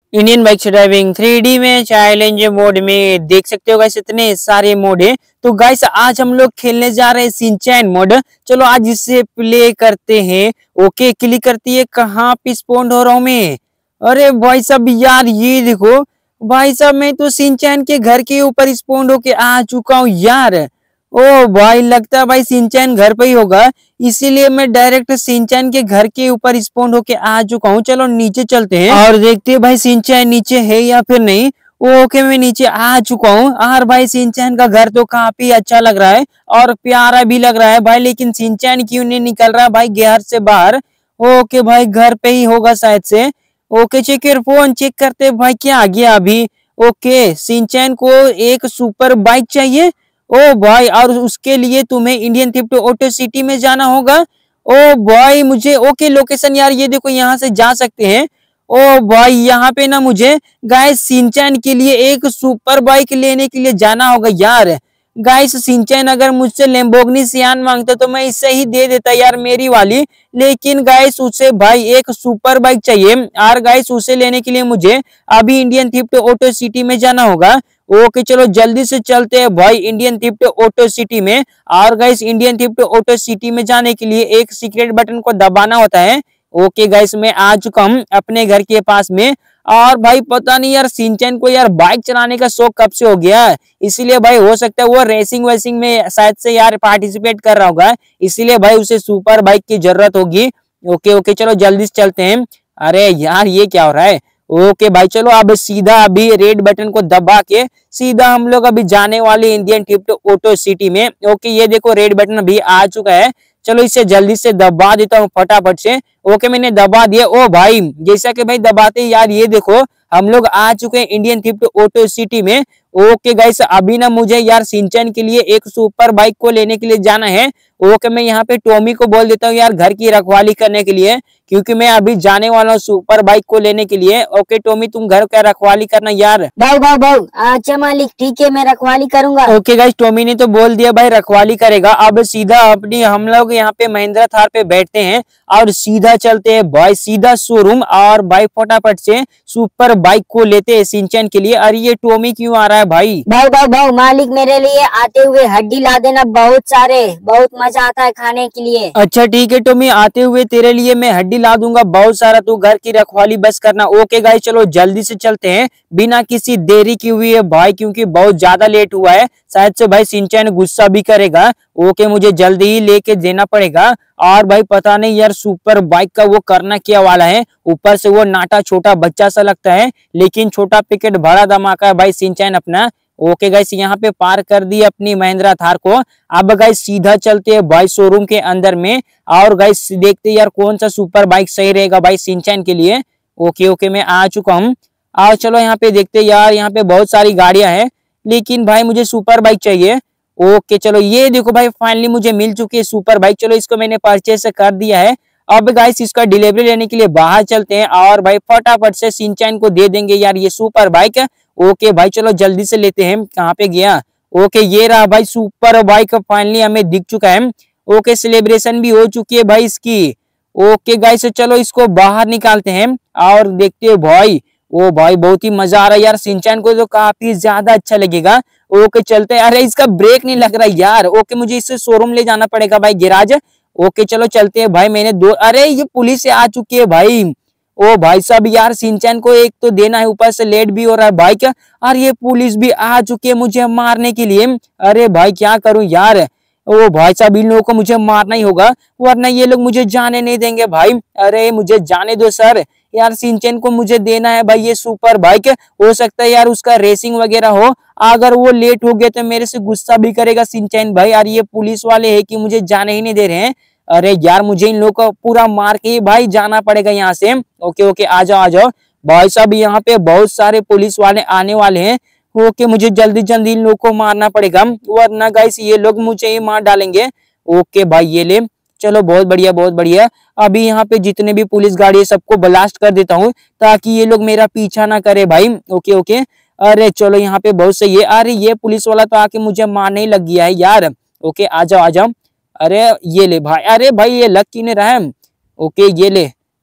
Indian bike driving 3D में challenge mode में देख सकते हो गाइस, इतने सारे मोड है। तो गाइस आज हम लोग खेलने जा रहे हैं शिनचैन मोड। चलो आज इसे प्ले करते हैं। ओके क्लिक करती है। कहाँ पे स्पॉन हो रहा हूँ मैं? अरे भाई साहब यार ये देखो भाई साहब, मैं तो शिनचैन के घर के ऊपर स्पॉन होके आ चुका हूँ यार। ओ भाई लगता है भाई शिनचैन घर पे ही होगा, इसीलिए मैं डायरेक्ट शिनचैन के घर के ऊपर स्पॉन होके आ चुका हूँ। चलो नीचे चलते हैं और देखते हैं भाई शिनचैन नीचे है या फिर नहीं। ओके मैं नीचे आ चुका हूँ और भाई शिनचैन का घर तो काफी अच्छा लग रहा है और प्यारा भी लग रहा है भाई, लेकिन शिनचैन क्यों नहीं निकल रहा भाई घर से बाहर? ओके भाई घर पे ही होगा शायद से। Okay check your phone, check करते हैं भाई क्या आ गया अभी। ओके शिनचैन को एक सुपर बाइक चाहिए। ओ भाई और उसके लिए तुम्हें इंडियन थ्रिफ्ट ऑटो सिटी में जाना होगा। ओ भाई मुझे ओके लोकेशन यार ये देखो यहाँ से जा सकते हैं। ओ भाई यहाँ पे ना मुझे गाइस शिनचैन के लिए एक सुपर बाइक लेने के लिए जाना होगा यार। गाइस शिनचैन अगर मुझसे लैम्बोर्गिनी सियान मांगता तो मैं इससे ही दे देता यार मेरी वाली, लेकिन गाइस उसे भाई एक सुपर बाइक चाहिए और गाइस उसे लेने के लिए मुझे अभी इंडियन थ्रिफ्ट ऑटो सिटी में जाना होगा। ओके चलो जल्दी से चलते हैं भाई इंडियन थ्रिफ्ट ऑटो सिटी में। और guys Indian thrift auto city में जाने के लिए एक सीक्रेट बटन को दबाना होता है। ओके गाइस मैं आ चुका हूँ अपने घर के पास में। और भाई पता नहीं यार शिनचैन को यार बाइक चलाने का शौक कब से हो गया है, इसीलिए भाई हो सकता है वो रेसिंग वेसिंग में शायद से यार पार्टिसिपेट कर रहा होगा, इसीलिए भाई उसे सुपर बाइक की जरूरत होगी। ओके ओके चलो जल्दी से चलते हैं। अरे यार ये क्या हो रहा है? ओके भाई चलो अब सीधा अभी रेड बटन को दबा के सीधा हम लोग अभी जाने वाले इंडियन थ्रिफ्ट ऑटो सिटी में। ओके ये देखो रेड बटन अभी आ चुका है। चलो इसे जल्दी से दबा देता हूँ फटाफट से। ओके मैंने दबा दिया। ओ भाई जैसा कि भाई दबाते यार ये देखो हम लोग आ चुके हैं इंडियन थ्रिफ्ट ऑटो सिटी में। ओके गाइस अभी ना मुझे यार शिनचैन के लिए एक सुपर बाइक को लेने के लिए जाना है। ओके मैं यहाँ पे टॉमी को बोल देता हूँ यार घर की रखवाली करने के लिए, क्योंकि मैं अभी जाने वाला हूँ सुपर बाइक को लेने के लिए। ओके टॉमी तुम घर का रखवाली करना यार। भाऊ भाऊ भाऊ, अच्छा मालिक ठीक है, मैं रखवाली करूंगा। ओके गाइस टॉमी ने तो बोल दिया भाई रखवाली करेगा। अब सीधा अपनी हम लोग यहाँ पे महिंद्रा थार पे बैठते हैं और सीधा चलते हैं भाई सीधा शोरूम और भाई फटाफट से सुपर बाइक को लेते हैं शिनचैन के लिए। अरे ये टॉमी क्यों आ रहा है भाई? भाऊ भाऊ भाऊ, मालिक मेरे लिए आते हुए हड्डी ला देना, बहुत सारे, बहुत मजा आता है खाने के लिए। अच्छा ठीक है टॉमी आते हुए तेरे लिए मैं हड्डी ला दूंगा बहुत सारा, तू घर की रखवाली बस करना। ओके गाइस चलो जल्दी से चलते हैं बिना किसी देरी की हुई है भाई, क्योंकि बहुत ज्यादा लेट हुआ है, शायद से भाई शिनचैन गुस्सा भी करेगा। ओके मुझे जल्दी ही लेके देना पड़ेगा। और भाई पता नहीं यार सुपर बाइक का वो करना क्या वाला है, ऊपर से वो नाटा छोटा बच्चा सा लगता है, लेकिन छोटा पैकेट बड़ा धमाका है भाई शिनचैन अपना। ओके गाइस यहाँ पे पार कर दी अपनी महिंद्रा थार को। अब गाइस सीधा चलते हैं भाई शोरूम के अंदर में और गाइस देखते यार कौन सा सुपर बाइक सही रहेगा भाई शिनचैन के लिए। ओके ओके मैं आ चुका हूँ। और चलो यहाँ पे देखते यार यहाँ पे बहुत सारी गाड़ियां हैं, लेकिन भाई मुझे सुपर बाइक चाहिए। ओके चलो ये देखो भाई फाइनली मुझे मिल चुकी है सुपर बाइक। चलो इसको मैंने परचेस कर दिया है। अब गाइस इसका डिलीवरी लेने के लिए बाहर चलते हैं और भाई फटाफट से शिनचैन को दे देंगे यार ये सुपर बाइक। ओके भाई चलो जल्दी से लेते हैं। कहाँ पे गया? ओके ये रहा भाई सुपर बाइक फाइनली हमें दिख चुका है। ओके सेलिब्रेशन भी हो चुकी है भाई इसकी। ओके गाइस चलो इसको बाहर निकालते हैं और देखते हैं भाई। ओ भाई बहुत ही मजा आ रहा है यार, शिनचैन को तो काफी ज्यादा अच्छा लगेगा। ओके चलते हैं। अरे इसका ब्रेक नहीं लग रहा यार। ओके मुझे इसे शोरूम ले जाना पड़ेगा भाई गैराज। ओके चलो चलते हैं भाई। मैंने दो, अरे ये पुलिस आ चुकी है भाई। ओ भाई साहब यार शिनचैन को एक तो देना है, ऊपर से लेट भी हो रहा है बाइक और ये पुलिस भी आ चुकी है मुझे मारने के लिए। अरे भाई क्या करूं यार। ओ भाई साहब इन लोगों को मुझे मारना ही होगा वरना ये लोग मुझे जाने नहीं देंगे भाई। अरे मुझे जाने दो सर, यार शिनचैन को मुझे देना है भाई ये सुपर बाइक। हो सकता है यार उसका रेसिंग वगैरह हो, अगर वो लेट हो गया तो मेरे से गुस्सा भी करेगा शिनचैन भाई। यार ये पुलिस वाले है कि मुझे जाने ही नहीं दे रहे हैं। अरे यार मुझे इन लोगों को पूरा मार के ही भाई जाना पड़ेगा यहाँ से। ओके ओके आ जाओ भाई साहब, यहाँ पे बहुत सारे पुलिस वाले आने वाले हैं। ओके मुझे जल्दी जल्दी इन लोगों को मारना पड़ेगा वरना गाइस ये लोग मुझे ही मार डालेंगे। ओके भाई ये ले, चलो बहुत बढ़िया बहुत बढ़िया। अभी यहाँ पे जितने भी पुलिस गाड़ी है सबको ब्लास्ट कर देता हूँ ताकि ये लोग मेरा पीछा ना करे भाई। ओके ओके अरे चलो यहाँ पे बहुत सही है। अरे ये पुलिस वाला तो आके मुझे मारने ही लग गया है यार। ओके आ जाओ। अरे ये ले भाई, अरे भाई ये लग क्यों नहीं रहा है? ओके ये ले।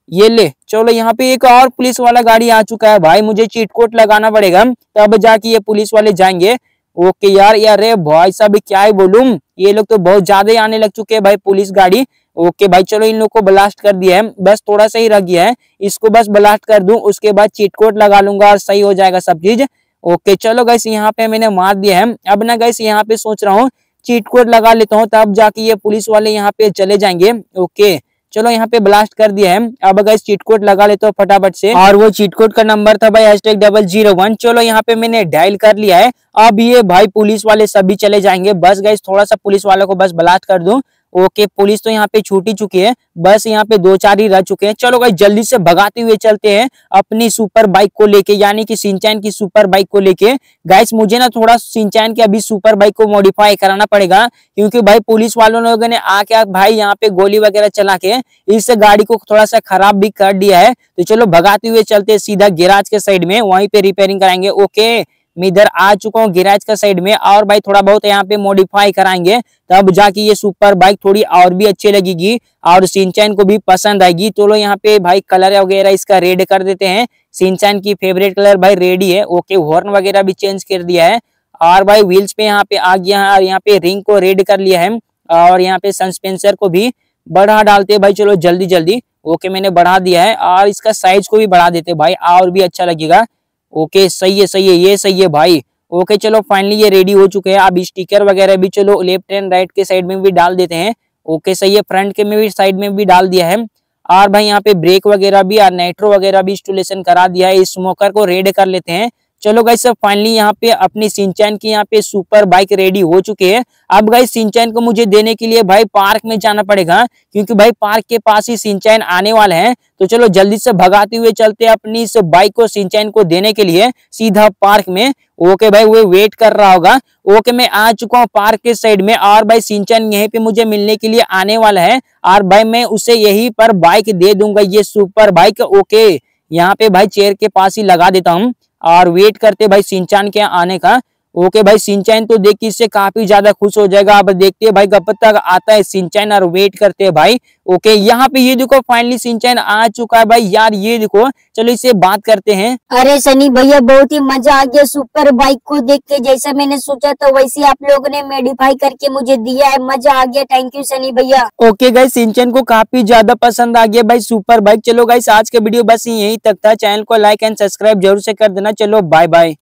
ये ले, चलो यहाँ पे एक और पुलिस वाला गाड़ी आ चुका है भाई। मुझे चीट कोड लगाना पड़ेगा तब जाके ये पुलिस वाले जाएंगे। ओके यार, यार रे भाई साहब क्या ही बोलूं, ये लोग तो बहुत ज्यादा ही आने लग चुके हैं भाई पुलिस गाड़ी। ओके भाई चलो इन लोग को ब्लास्ट कर दिया है, बस थोड़ा सा ही रह गया है, इसको बस ब्लास्ट कर दूं, उसके बाद चीट कोड लगा लूंगा और सही हो जाएगा सब चीज। ओके चलो गाइस यहाँ पे मैंने मार दिया है। अब ना गाइस यहाँ पे सोच रहा हूँ चीट कोड लगा लेता हूँ, तब जाके ये पुलिस वाले यहाँ पे चले जाएंगे। ओके चलो यहाँ पे ब्लास्ट कर दिया है। अब गाइस चीट कोड लगा लेता हूँ फटाफट से, और वो चीट कोड का नंबर था भाई #001। चलो यहाँ पे मैंने डायल कर लिया है। अब ये भाई पुलिस वाले सभी चले जाएंगे, बस गाइस थोड़ा सा पुलिस वालों को बस ब्लास्ट कर दूं। ओके पुलिस तो यहाँ पे छूट ही चुकी है, बस यहाँ पे 2-4 ही रह चुके हैं। चलो गाइस जल्दी से भगाते हुए चलते हैं अपनी सुपर बाइक को लेके, यानी कि शिनचैन की सुपर बाइक को लेके। गाइस मुझे ना थोड़ा शिनचैन की अभी सुपर बाइक को मॉडिफाई कराना पड़ेगा, क्योंकि भाई पुलिस वालों लोगों ने आके भाई यहाँ पे गोली वगैरह चला के इस गाड़ी को थोड़ा सा खराब भी कर दिया है। तो चलो भगाते हुए चलते हैं सीधा गैराज के साइड में, वहीं पे रिपेयरिंग कराएंगे। ओके मैं इधर आ चुका हूँ गैराज का साइड में, और भाई थोड़ा बहुत यहाँ पे मॉडिफाई कराएंगे, तब जाके ये सुपर बाइक थोड़ी और भी अच्छी लगेगी और शिनचैन को भी पसंद आएगी। तो लो यहाँ पे भाई कलर वगैरह इसका रेड कर देते हैं। शिनचैन की फेवरेट कलर भाई रेड ही है। ओके हॉर्न वगैरह भी चेंज कर दिया है, और भाई व्हील्स पे यहाँ पे आ गया है, और यहाँ पे रिंग को रेड कर लिया है, और यहाँ पे सस्पेंसर को भी बढ़ा डालते हैं भाई। चलो जल्दी जल्दी, ओके मैंने बढ़ा दिया है, और इसका साइज को भी बढ़ा देते भाई, और भी अच्छा लगेगा। ओके सही है, ये सही है भाई। ओके चलो फाइनली ये रेडी हो चुके हैं। अब स्टिकर वगैरह भी चलो लेफ्ट एंड राइट के साइड में भी डाल देते हैं। ओके सही है, फ्रंट के में भी साइड में भी डाल दिया है, और भाई यहाँ पे ब्रेक वगैरह भी और नाइट्रो वगैरह भी इंस्टॉलेशन करा दिया है। स्मोकर को रेड कर लेते हैं। चलो गाइस सब फाइनली यहाँ पे अपनी शिनचैन की यहाँ पे सुपर बाइक रेडी हो चुके हैं। अब गाइस शिनचैन को मुझे देने के लिए भाई पार्क में जाना पड़ेगा, क्योंकि भाई पार्क के पास ही शिनचैन आने वाले हैं। तो चलो जल्दी से भगाते हुए चलते हैं अपनी इस बाइक को शिनचैन को देने के लिए सीधा पार्क में। ओके भाई वो वेट कर रहा होगा। ओके मैं आ चुका हूँ पार्क के साइड में, और भाई शिनचैन यहीं पे मुझे मिलने के लिए आने वाला है, और भाई मैं उसे यहीं पर बाइक दे दूंगा, ये सुपर बाइक। ओके यहाँ पे भाई चेयर के पास ही लगा देता हूँ, और वेट करते भाई शिनचैन के आने का। ओके भाई शिनचैन तो देख के इससे काफी ज्यादा खुश हो जाएगा। अब देखते हैं भाई कब तक आता है शिनचैन, और वेट करते हैं भाई। ओके यहाँ पे ये देखो फाइनली शिनचैन आ चुका है भाई। यार ये देखो, चलो इससे बात करते हैं। अरे सनी भैया बहुत ही मजा आ गया सुपर बाइक को देख के, जैसा मैंने सोचा था वैसे आप लोगों ने मॉडिफाई करके मुझे दिया है, मजा आ गया। थैंक यू सनी भैया। ओके गाइस शिनचैन को काफी ज्यादा पसंद आ गया भाई सुपर बाइक। चलो गाइस आज का वीडियो बस यहीं तक था, चैनल को लाइक एंड सब्सक्राइब जरूर से कर देना। चलो बाय बाय।